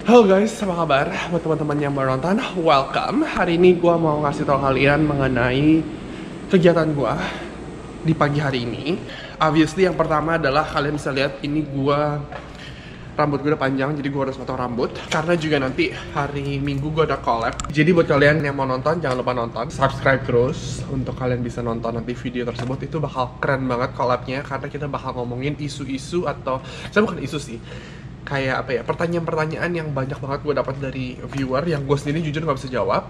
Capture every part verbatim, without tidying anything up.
Halo guys, apa kabar? Buat teman-teman yang baru nonton, welcome. Hari ini gue mau ngasih tau kalian mengenai kegiatan gue di pagi hari ini. Obviously yang pertama adalah kalian bisa lihat ini gue rambut gue udah panjang, jadi gue harus potong rambut. Karena juga nanti hari Minggu gue ada collab. Jadi buat kalian yang mau nonton, jangan lupa nonton, subscribe terus untuk kalian bisa nonton nanti video tersebut. Itu bakal keren banget collabnya, karena kita bakal ngomongin isu-isu atau, saya bukan isu sih, kayak apa ya, pertanyaan-pertanyaan yang banyak banget gue dapat dari viewer yang gue sendiri jujur gak bisa jawab.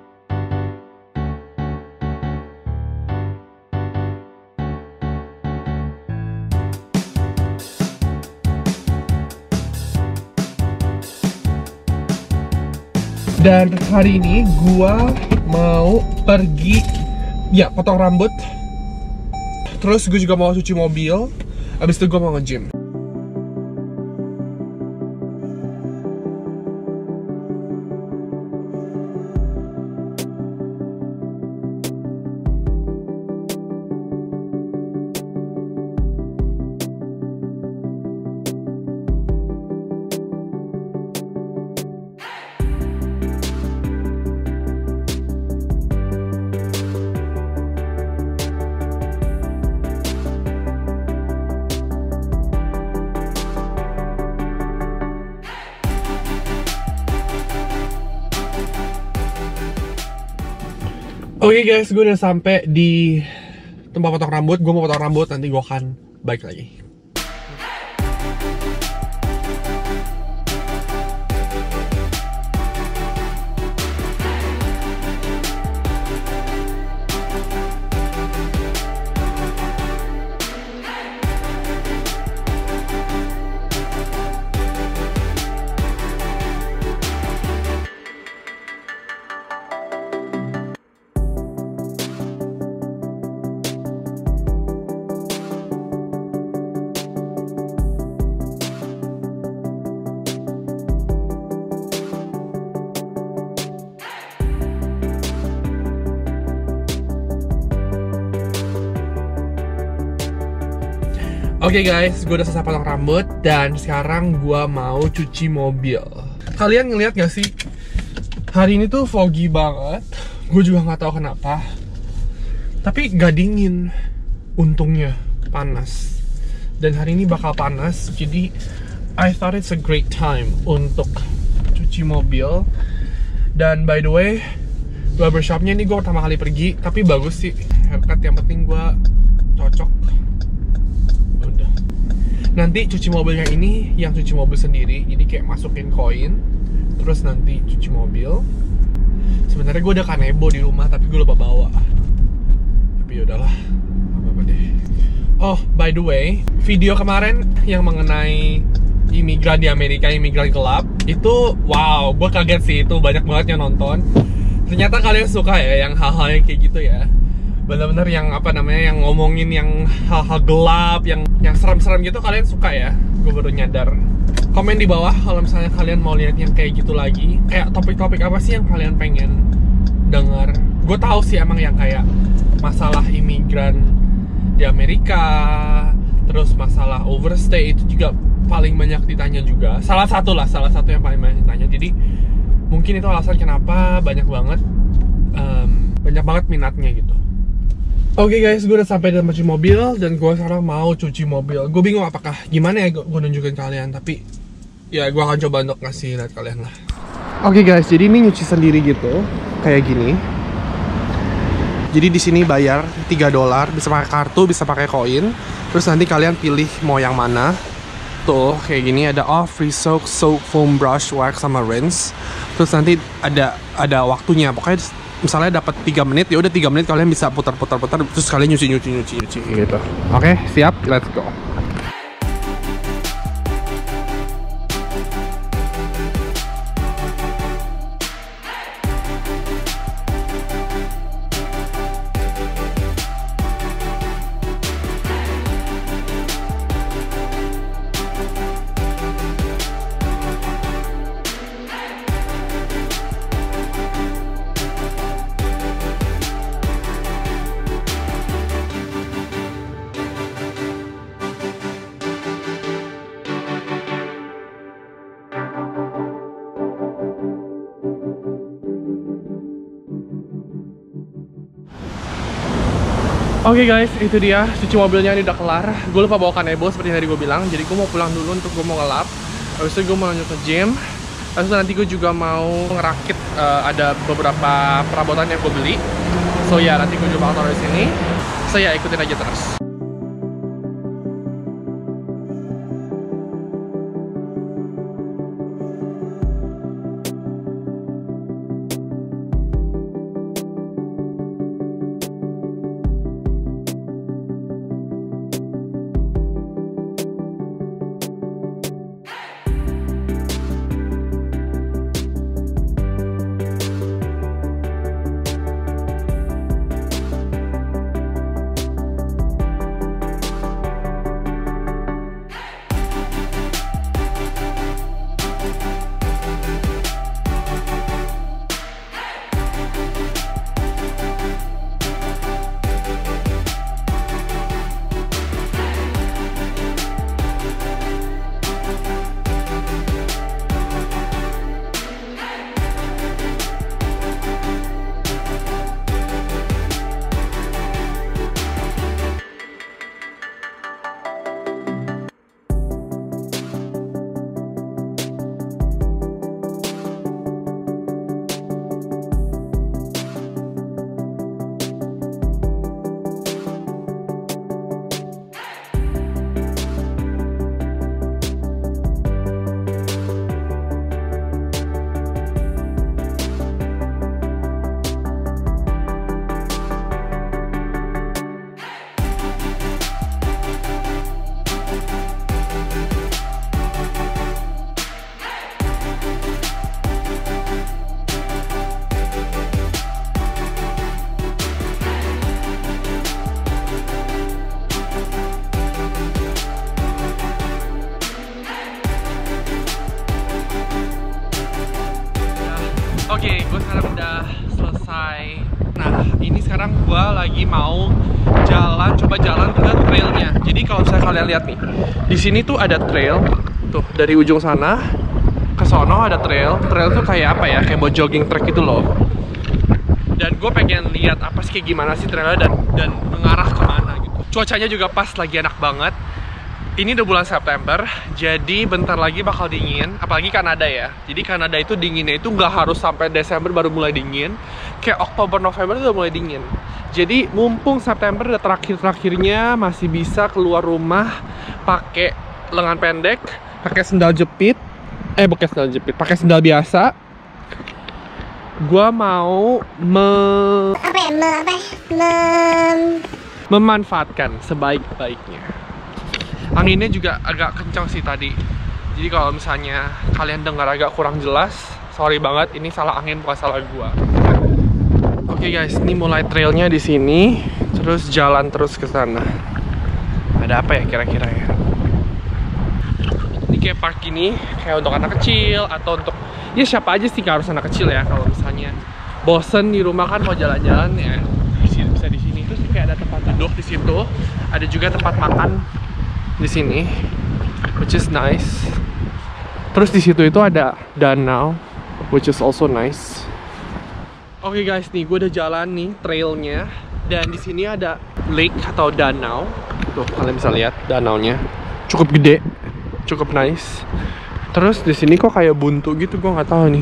Dan hari ini gue mau pergi, ya potong rambut. Terus gue juga mau cuci mobil. Abis itu gue mau nge-gym. Oke okay guys, gue udah sampai di tempat potong rambut. Gue mau potong rambut, nanti gue akan balik lagi. Oke okay guys, gue udah selesai potong rambut dan sekarang gue mau cuci mobil. Kalian ngeliat gak sih? Hari ini tuh foggy banget. Gue juga nggak tahu kenapa. Tapi gak dingin. Untungnya panas. Dan hari ini bakal panas. Jadi I thought it's a great time untuk cuci mobil. Dan by the way, barbershopnya ini gue pertama kali pergi. Tapi bagus sih. Haircut yang penting gue cocok. Nanti cuci mobilnya ini yang cuci mobil sendiri, jadi kayak masukin koin, terus nanti cuci mobil. Sebenarnya gue ada kanebo di rumah tapi gue lupa bawa. Tapi yaudahlah, apa-apa deh. Oh by the way, video kemarin yang mengenai imigran di Amerika, imigran gelap, itu wow, gue kaget sih, itu banyak banget yang nonton. Ternyata kalian suka ya yang hal-hal yang kayak gitu ya. Bener-bener yang apa namanya, yang ngomongin yang hal-hal gelap, yang yang serem-serem gitu kalian suka ya. Gue baru nyadar. Komen di bawah kalau misalnya kalian mau lihat yang kayak gitu lagi. Kayak topik-topik apa sih yang kalian pengen dengar. Gue tahu sih emang yang kayak masalah imigran di Amerika, terus masalah overstay itu juga paling banyak ditanya juga. Salah satu lah, salah satu yang paling banyak ditanya. Jadi mungkin itu alasan kenapa banyak banget um, banyak banget minatnya gitu. Oke okay guys, gue udah sampai dalam cuci mobil dan gue sekarang mau cuci mobil. Gue bingung apakah gimana ya gue nunjukin kalian, tapi ya gue akan coba untuk ngasih lihat kalian lah. Oke okay guys, jadi ini nyuci sendiri gitu, kayak gini. Jadi di sini bayar tiga dolar, bisa pakai kartu, bisa pakai koin. Terus nanti kalian pilih mau yang mana. Tuh kayak gini, ada off, free soak, soap, foam brush, wax sama rinse. Terus nanti ada ada waktunya, pokoknya misalnya dapat tiga menit, ya udah tiga menit kalian bisa putar-putar-putar terus kalian nyuci-nyuci-nyuci-nyuci gitu. Oke, siap, let's go. Oke okay guys, itu dia cuci mobilnya ini udah kelar. Gue lupa bawa kanebo seperti yang tadi gue bilang. Jadi gue mau pulang dulu untuk gue mau ngelap. Habis itu gue mau lanjut ke gym. Habis itu nanti gue juga mau ngerakit. uh, Ada beberapa perabotan yang gue beli. So ya, nanti gue juga bakal taruh di sini. So ya, ikutin aja terus. Oke, okay, gue sekarang udah selesai. Nah, ini sekarang gue lagi mau jalan, coba jalan ke trailnya. Jadi kalau misalnya kalian lihat nih, di sini tuh ada trail, tuh dari ujung sana ke sono ada trail. Trail tuh kayak apa ya? Kayak buat jogging track gitu loh. Dan gue pengen lihat apa sih kayak gimana sih trailnya dan dan mengarah kemana gitu. Cuacanya juga pas, lagi enak banget. Ini udah bulan September, jadi bentar lagi bakal dingin. Apalagi Kanada ya. Jadi Kanada itu dinginnya itu nggak harus sampai Desember baru mulai dingin. Kayak Oktober, November itu udah mulai dingin. Jadi mumpung September udah terakhir-terakhirnya, masih bisa keluar rumah pakai lengan pendek, pakai sendal jepit. Eh bukan sendal jepit, pakai sendal biasa. Gua mau me... apa ya? Me... apa ya? Me... memanfaatkan sebaik-baiknya. Anginnya juga agak kencang sih tadi. Jadi kalau misalnya kalian dengar agak kurang jelas, sorry banget, ini salah angin bukan salah gua. Oke okay guys, ini mulai trailnya di sini, terus jalan terus ke sana. Ada apa ya kira-kira ya? Ini kayak park ini, kayak untuk anak kecil atau untuk ya siapa aja sih, nggak harus anak kecil ya. Kalau misalnya bosen di rumah kan mau jalan-jalan ya, bisa di sini. Terus kayak ada tempat duduk di situ, ada juga tempat makan di sini, which is nice. Terus di situ itu ada danau, which is also nice. Oke okay guys, nih gue udah jalan nih trailnya, dan di sini ada lake atau danau. Tuh kalian bisa lihat danaunya, cukup gede, cukup nice. Terus di sini kok kayak buntu gitu, gue nggak tahu nih.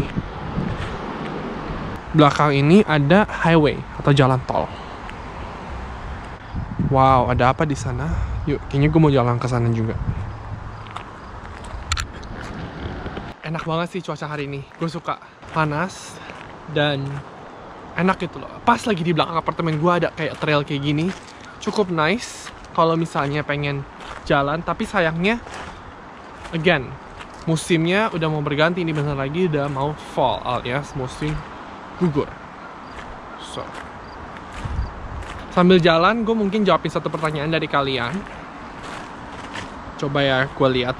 Belakang ini ada highway atau jalan tol. Wow, ada apa di sana? Yuk, kayaknya gue mau jalan ke sana juga. Enak banget sih cuaca hari ini. Gue suka panas dan enak gitu loh. Pas lagi di belakang apartemen gue ada kayak trail kayak gini, cukup nice kalau misalnya pengen jalan. Tapi sayangnya, again, musimnya udah mau berganti. Ini bentar lagi udah mau fall alias musim gugur. So, sambil jalan, gue mungkin jawabin satu pertanyaan dari kalian. Coba ya, gue lihat.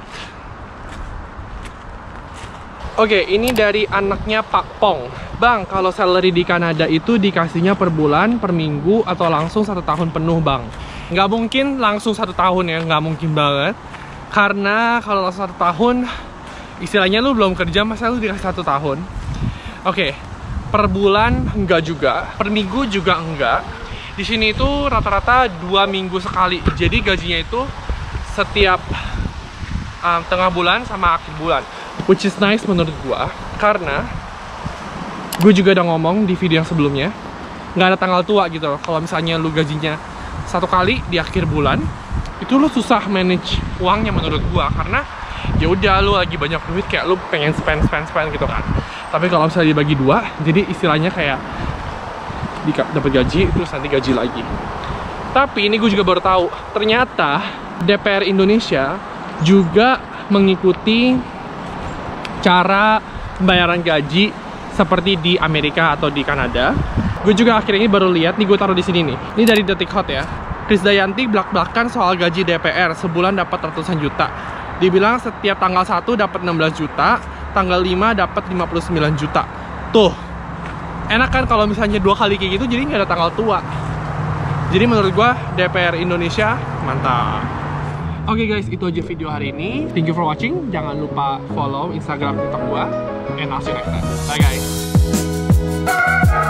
Oke, ini dari anaknya Pak Pong. Bang, kalau salary di Kanada itu dikasihnya per bulan, per minggu, atau langsung satu tahun penuh, Bang? Nggak mungkin langsung satu tahun ya, nggak mungkin banget. Karena kalau langsung satu tahun, istilahnya lu belum kerja, masa lu dikasih satu tahun? Oke, per bulan enggak juga, per minggu juga enggak. Di sini itu rata-rata dua minggu sekali. Jadi gajinya itu setiap um, tengah bulan sama akhir bulan. Which is nice menurut gua, karena gue juga udah ngomong di video yang sebelumnya, nggak ada tanggal tua gitu loh. Kalau misalnya lu gajinya satu kali di akhir bulan, itu lu susah manage uangnya menurut gua, karena ya udah lu lagi banyak duit kayak lu pengen spend spend spend gitu kan. Tapi kalau misalnya dibagi dua, jadi istilahnya kayak dapat gaji terus nanti gaji lagi. Tapi ini gue juga baru tahu, ternyata D P R Indonesia juga mengikuti cara pembayaran gaji seperti di Amerika atau di Kanada. Gue juga akhirnya ini baru lihat, nih gue taruh di sini nih. Ini dari Detik Hot ya. Krisdayanti belak-belakan soal gaji D P R, sebulan dapat ratusan juta. Dibilang setiap tanggal satu dapat enam belas juta, tanggal lima dapat lima puluh sembilan juta. Tuh, enak kan kalau misalnya dua kali kayak gitu, jadi nggak ada tanggal tua. Jadi menurut gue D P R Indonesia mantap. Oke okay guys, itu aja video hari ini. Thank you for watching. Jangan lupa follow Instagram TikTok gue. And I'll see you next time. Bye guys.